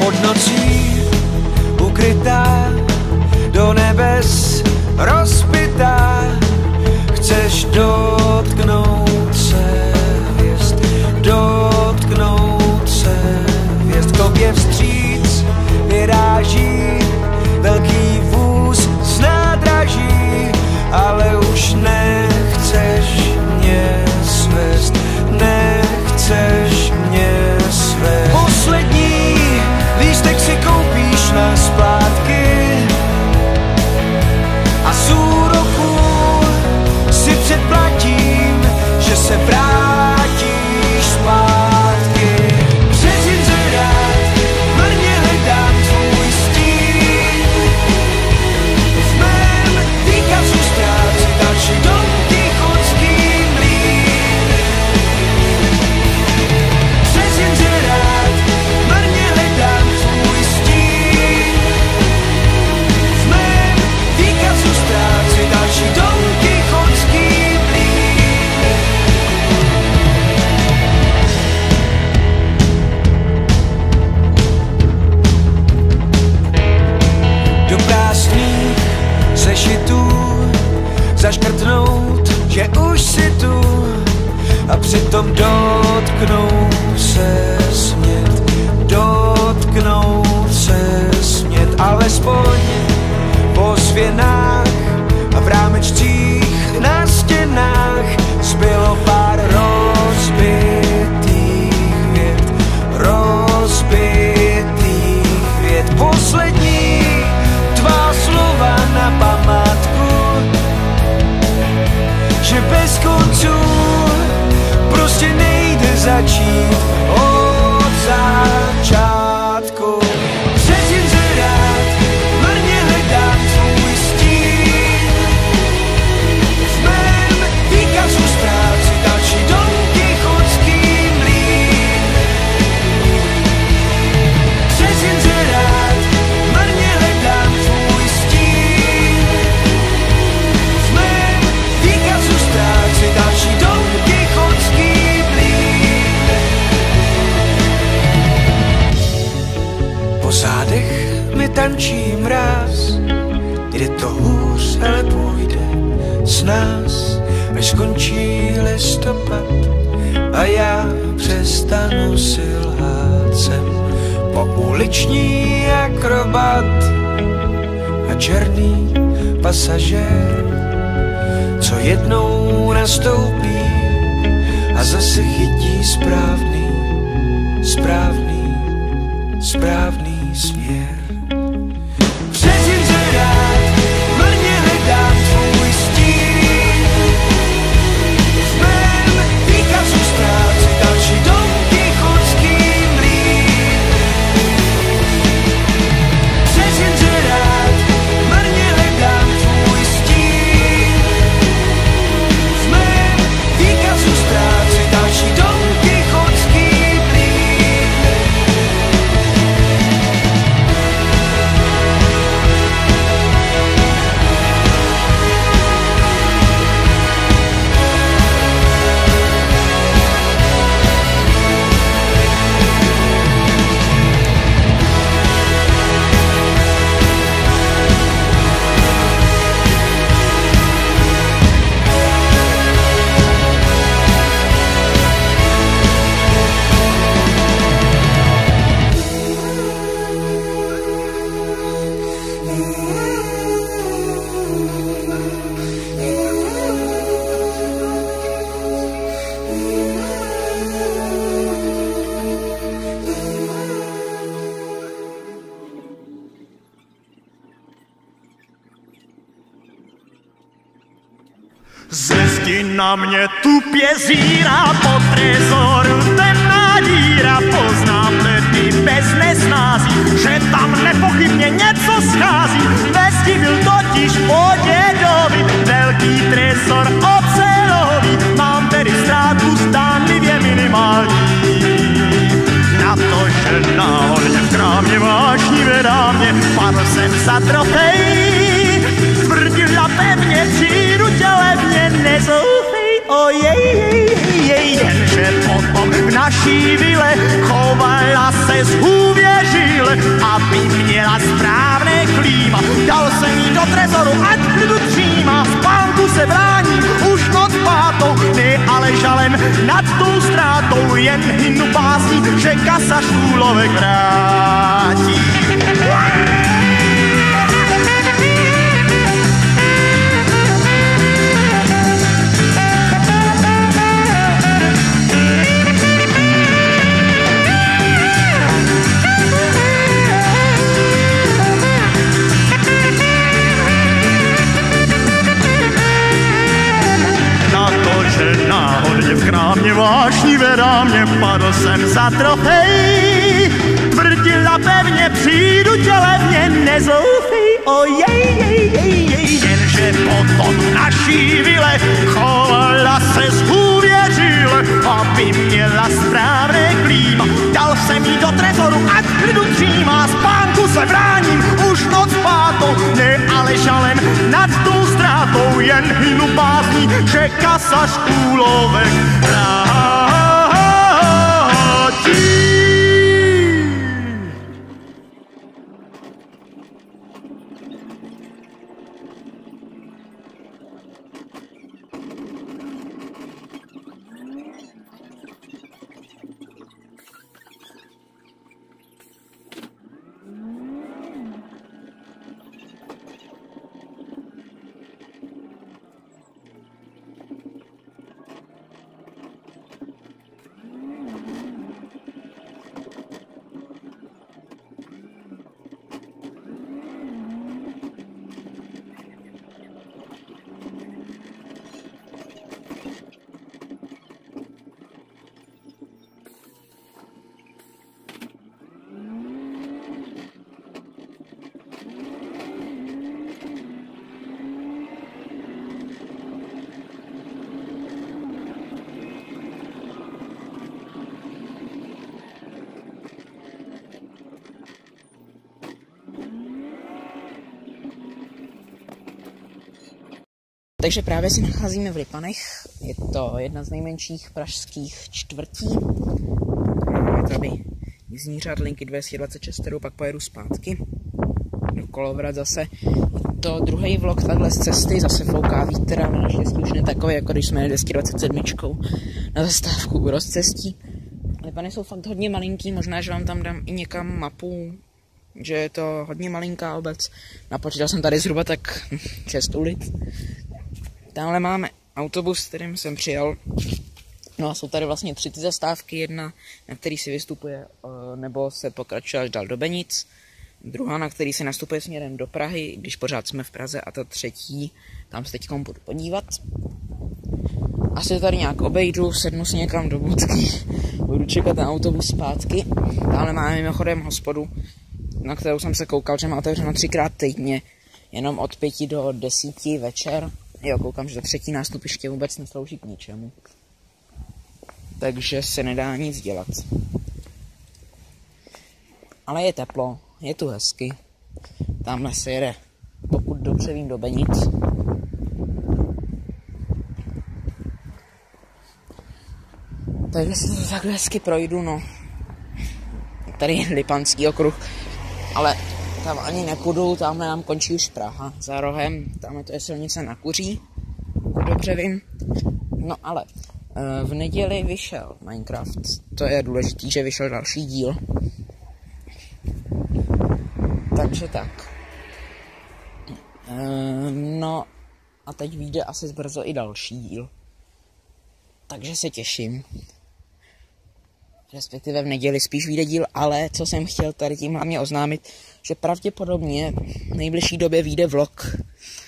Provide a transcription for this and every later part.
pod nocí ukrytá, do nebes rozpitá. Chceš dotknout se hvězd, dotknout se hvězd. K tobě vstříc vyráží velký vůz z nádraží, ale už nechceš mě svést, nechceš mě svést. Poslední lístek si koupíš na splátky a z úroku si předplatím, že se vrátíš zpátky. Přes inzerát marně hledám tvůj stín, v mém výkazu ztrácí další Don Kichotský mlýn. Přes inzerát marně hledám tvůj stín, v mém výkazu ztrácí další Don Kichotský mlýn. Do prázdných sešitů zaškrtnout, že už si tu, a přitom dotknout se smět, dotknout se smět. Alespoň po ozvěnách a v rámečcích na stěnách zbylo pár rozbitých vět, rozbitých vět. Poslední tvá slova na památku, že bez konců prostě nejde začít od začátku. Přes inzerát marně hledám tvůj stín, v mém výkazu ztrácí další Don Kichotský mlýn. Přes inzerát marně hledám tvůj stín, v mém výkazu ztrácí další Don Kichotský mlýn. Po zádech mi tančí mráz, kde to hůř, ale půjde z nás, až skončí listopad a já přestanu si lhát. Jsem po uliční akrobat a černý pasažér, co jednou nastoupí a zase chytí správný, správný, správný směr. Přes inzerát marně hledám tvůj stín, v mém výkazu ztrácí další Don Kichotský mlýn. Přes inzerát marně hledám tvůj stín, v mém výkazu ztrácí další Don Kichotský mlýn. Ze zdi na mě tupě zírá, po trezoru temná díra. Poznám ledy bez nesnází, že tam nepochybně něco schází. Ve zdi byl totiž po dědovi velký trezor ocelový. Mám tedy ztrátu zdánlivě minimální. Na to, že náhodně v krámě vášnivé dámě padl jsem za trofej. Tvrdila pevně, přijdu tě levně, nezoufej, ojej, jenže potom v naší vile chovala se zhůvěřile, aby měla správné klíma. Dal jsem jí do trezoru, ať klidu tříma, spánku se bráním už noc pátou, ne ale žalem nad tou ztrátou, jen hynu básní, že kasa šůlovek vrátí. Náhodně v krámě vášnivé dámě padl jsem za trofej. Tvrdila pevně, přijdu tě levně, nezoufej, ojej. Jenže potom naší vile chovala se zhůvěřile, aby měla správné klíma. Dal jsem jí do trezoru, ať klidu tříma, spánku se bráním už noc pátou, ne ale žalem nad tou ztrátou, jen hynu básní, že kasa škůlovek vrátí. Takže právě se nacházíme v Lipanech, je to jedna z nejmenších pražských čtvrtí. Tady jízdní řád linky 226, kterou pak pojedu zpátky do Kolovrat zase. Je to druhý vlog takhle z cesty, zase fouká vítr, ale naštěstí už ne takový, jako když jsme jeli 227 na zastávku u rozcestí. Lipany jsou fakt hodně malinký, možná, že vám tam dám i někam mapu, že je to hodně malinká obec. Napočítal jsem tady zhruba tak 6 ulic. Tamhle máme autobus, kterým jsem přijel. No a jsou tady vlastně 3 ty zastávky. Jedna, na který si vystupuje, nebo se pokračuje až dál do Benic. Druhá, na který se nastupuje směrem do Prahy, když pořád jsme v Praze. A ta třetí, tam se teď budu podívat. Asi tady nějak obejdu, sednu si někam do budky. Budu čekat na autobus zpátky. Tamhle máme mimochodem hospodu, na kterou jsem se koukal, že má otevřeno 3krát týdně. Jenom od 5 do 10 večer. Jo, koukám, že to třetí nástupiště vůbec neslouží k ničemu. Takže se nedá nic dělat. Ale je teplo, je tu hezky. Tamhle se jede, pokud dobře vím, do Benic. Takže si to takhle hezky projdu, no. Tady je Lipanský okruh, ale tam ani nepůjdu, tamhle nám končí už Praha za rohem, tamhle to je silnice na Kuří, dobře vím. No ale v neděli vyšel Minecraft, to je důležitý, že vyšel další díl. Takže tak. No a teď vyjde asi brzo i další díl. Takže se těším. Respektive v neděli spíš vyjde díl, ale co jsem chtěl tady tím hlavně oznámit, že pravděpodobně v nejbližší době vyjde vlog,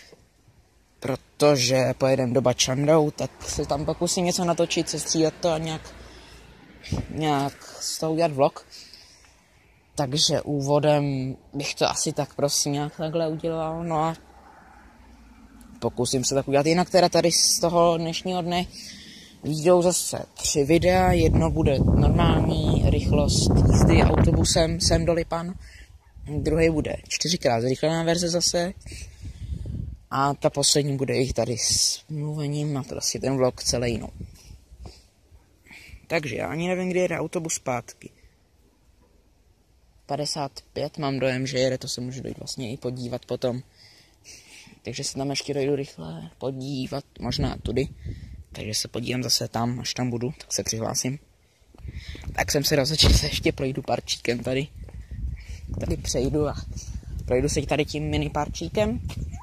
protože pojedeme do Bačandou, tak se tam pokusím něco natočit, sestřídat to a nějak z toho udělat vlog. Takže úvodem bych to asi tak prostě nějak takhle udělal, no a pokusím se tak udělat. Jinak teda tady z toho dnešního dne vyjdou zase 3 videa, jedno bude normální rychlost jízdy autobusem sem do Lipan, druhý bude 4x zrychlená verze zase a ta poslední bude i tady s mluvením a to asi ten vlog celý, no. Takže já ani nevím, kdy jede autobus zpátky. 55 mám dojem, že jede, to se můžu dojít vlastně i podívat potom. Takže se tam ještě dojdu rychle podívat, možná tudy. Takže se podívám zase tam, až tam budu, tak se přihlásím. Tak jsem se rozhodl, že se ještě projdu parčíkem tady. Tady přejdu a projdu se tady tím mini parčíkem.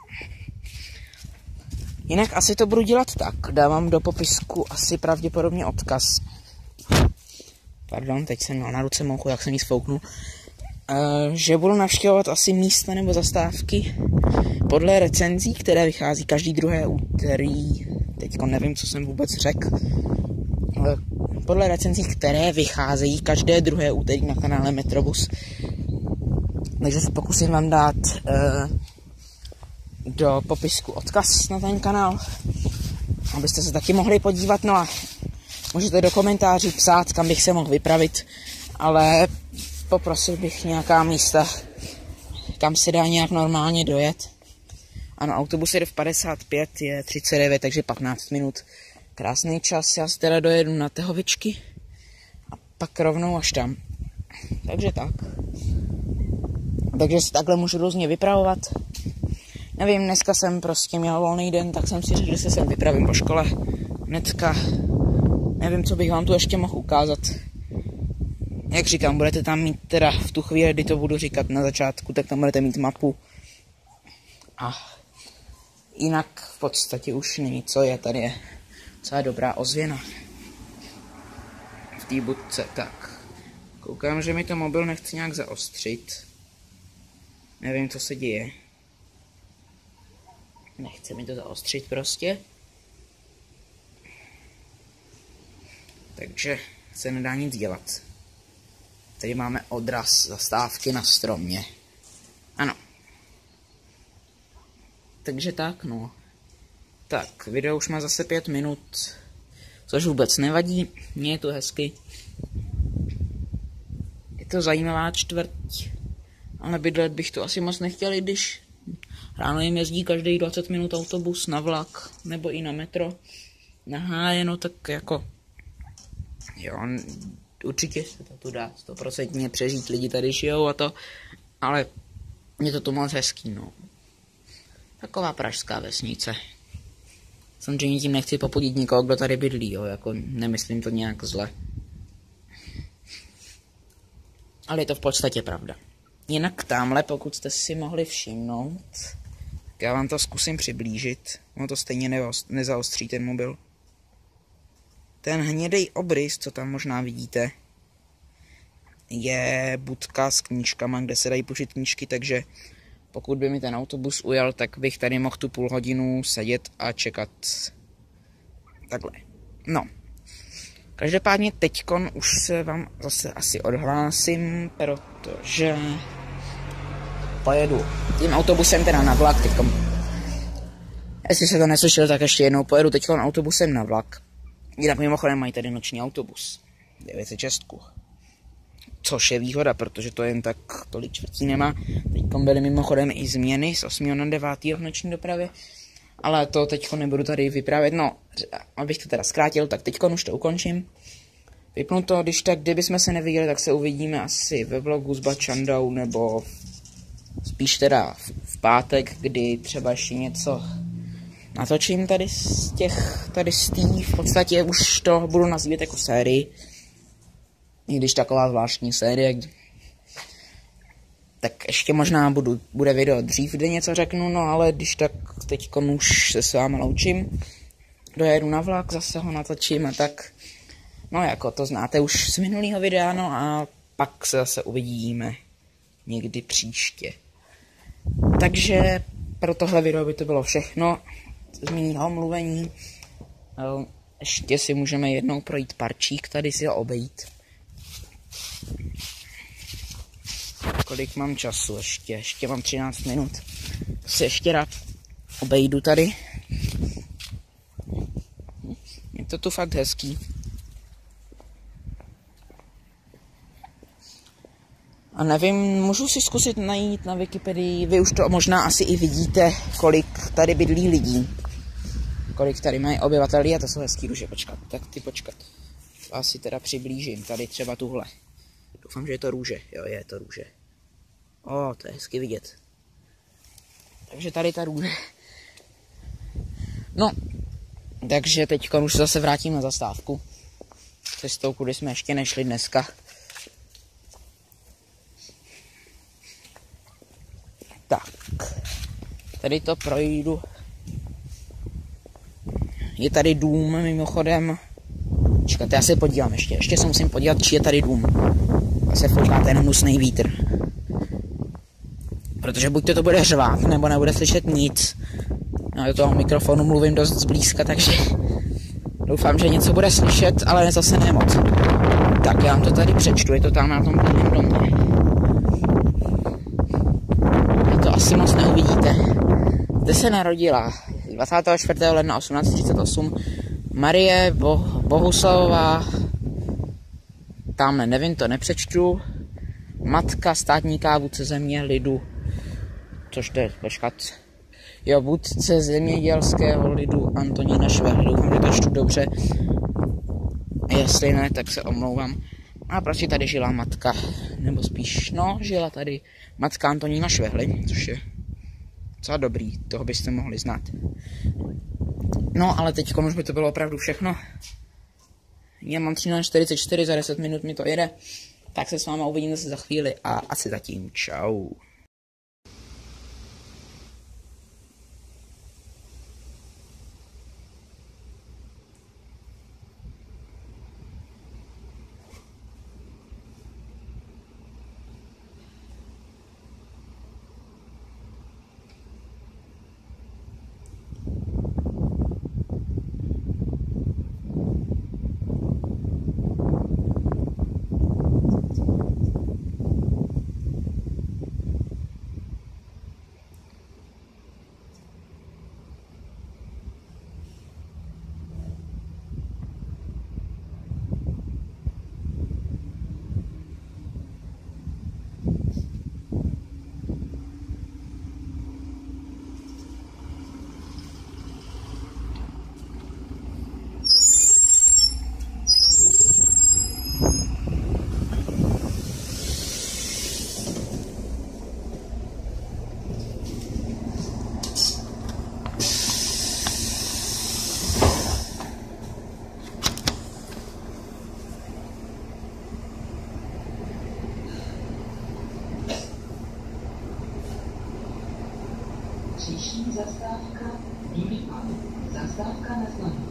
Jinak asi to budu dělat tak, dávám do popisku asi pravděpodobně odkaz. Pardon, teď jsem měl na ruce mouchu, jak jsem jí sfouknul. Že budu navštěvovat asi místa nebo zastávky podle recenzí, které vychází každý druhé úterý. Teďko nevím, co jsem vůbec řekl. Podle recenzí, které vycházejí každé druhé úterý na kanále Metrobus. Takže se pokusím vám dát do popisku odkaz na ten kanál, abyste se taky mohli podívat. No a můžete do komentářů psát, kam bych se mohl vypravit, ale poprosil bych nějaká místa, kam se dá nějak normálně dojet. Ano, autobus jde v 55, je 39, takže 15 minut. Krásný čas, já se teda dojedu na Tehovičky a pak rovnou až tam. Takže tak. Takže se takhle můžu různě vypravovat. Nevím, dneska jsem prostě měl volný den, tak jsem si řekl, že se sem vypravím po škole. Hnedka. Nevím, co bych vám tu ještě mohl ukázat. Jak říkám, budete tam mít teda v tu chvíli, kdy to budu říkat na začátku, tak tam budete mít mapu. A jinak v podstatě už není co je, tady je docela dobrá ozvěna. V té budce, tak. Koukám, že mi to mobil nechce nějak zaostřit. Nevím, co se děje. Nechce mi to zaostřit prostě. Takže se nedá nic dělat. Tady máme odraz zastávky na stromě. Ano. Takže tak, no. Tak, video už má zase 5 minut. Což vůbec nevadí. Mně je to hezky. Je to zajímavá čtvrť. Ale bydlet bych to asi moc nechtěl, i když ráno jim jezdí každý 20 minut autobus na vlak, nebo i na metro. Na hájeno, tak jako... Jo, určitě se to tu dá 100% přežít, lidi tady žijou a to, ale je to tu moc hezký, no. Taková pražská vesnice. Samozřejmě tím nechci popudit nikoho, kdo tady bydlí, jo, jako nemyslím to nějak zle. Ale je to v podstatě pravda. Jinak tamhle, pokud jste si mohli všimnout, tak já vám to zkusím přiblížit. Ono to stejně nezaostří ten mobil. Ten hnědej obrys, co tam možná vidíte, je budka s knížkama, kde se dají půjčit knížky, takže pokud by mi ten autobus ujel, tak bych tady mohl tu půl hodinu sedět a čekat. Takhle. No. Každopádně teďkon už se vám zase asi odhlásím, protože pojedu tím autobusem teda na vlak teďkon. Jestli se to neslyšel, tak ještě jednou pojedu teďkon autobusem na vlak. Jinak mimochodem mají tady noční autobus. 906. Což je výhoda, protože to jen tak tolik čtvrtí nemá. Teďkom byly mimochodem i změny z 8. na 9. v noční dopravě. Ale to teďko nebudu tady vyprávět. No, abych to teda zkrátil, tak teďkon už to ukončím. Vypnu to, když tak, kdybychom se neviděli, tak se uvidíme asi ve vlogu s Bačandou, nebo spíš teda v pátek, kdy třeba ještě něco natočím tady z tý, v podstatě už to budu nazývat jako sérii. I když taková zvláštní série, tak ještě možná bude video dřív, kde něco řeknu, no ale když tak teďko už se s vámi loučím. Dojedu na vlak, zase ho natočím a tak. No jako to znáte už z minulého videa, no a pak se zase uvidíme někdy příště. Takže pro tohle video by to bylo všechno z mýho mluvení. Ještě si můžeme jednou projít parčík, tady si ho obejít. Kolik mám času ještě mám 13 minut. Si ještě rád obejdu tady. Je to tu fakt hezký. A nevím, můžu si zkusit najít na Wikipedii, vy už to možná asi i vidíte, kolik tady bydlí lidí. Kolik tady mají obyvatelí a to jsou hezký duše, počkat, tak ty počkat. Vás si teda přiblížím, tady třeba tuhle. Doufám, že je to růže, jo, je to růže. To je hezky vidět. Takže tady ta růže. No, takže teď už se zase vrátím na zastávku. Cestou, kudy jsme ještě nešli dneska. Tak, tady to projdu. Je tady dům mimochodem. Čekajte, já se podívám ještě se musím podívat, či je tady dům. A se fouká ten hnusný vítr. Protože buď to bude řvát, nebo nebude slyšet nic. No, do toho mikrofonu mluvím dost zblízka, takže doufám, že něco bude slyšet, ale zase ne moc. Tak já vám to tady přečtu, je to tam na tom prvním domě. Je to asi moc neuvidíte. Zde se narodila 24. ledna 1838 Marie Bohuslavová, tamhle nevím, to nepřečtu, matka státníka, vůdce země, lidu, což to je, počkat, jo, vůdce zemědělského lidu Antonína Švehly, doufám, že to čtu dobře, jestli ne, tak se omlouvám. A prostě tady žila matka, nebo spíš, žila tady matka Antonína Švehly, což je docela dobrý, toho byste mohli znát. No, ale teď už by to bylo opravdu všechno. Já mám 13:44, za 10 minut mi to jede. Tak se s váma uvidím zase za chvíli a asi zatím čau. Příští zastávka Bílý Pan. Zastávka na znaku.